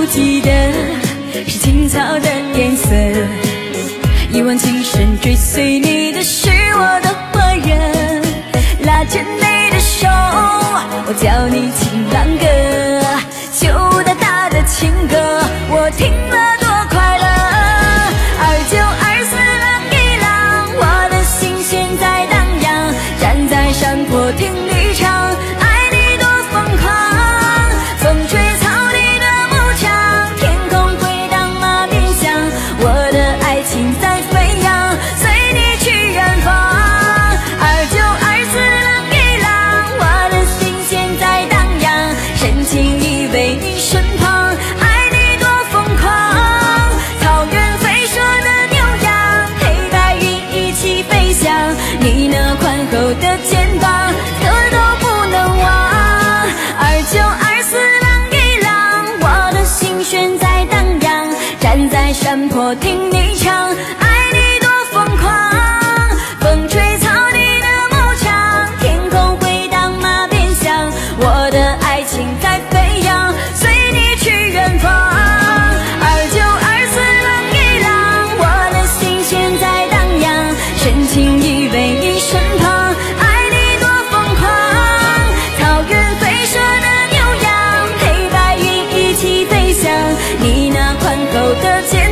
不记得是青草的颜色。一往情深追随你的是我的活人，拉着你的手，我叫你情郎哥，秋大大的情歌，我听了多快乐。29、24了一郎，我的心弦在荡漾，站在山坡听你唱，爱你多疯狂。风吹草地的牧场，天空回荡马鞭响，我的爱情在飞扬，随你去远方。29、24了一郎，我的心弦在荡漾，深情依偎你身旁，爱你多疯狂。草原飞射的牛羊，陪白云一起飞翔，你那宽厚的肩膀可都不能忘。29、24了一郎，我的心弦在荡漾，站在山坡听你唱，爱你多疯狂。风吹草地的牧场，天空回荡马鞭响，我的爱情在飞扬，随你去远方。29、24了一郎，我的心弦在荡漾，深情依偎你身旁，爱你多疯狂。草原飞射的牛羊，陪白云一起飞翔，你那宽厚的肩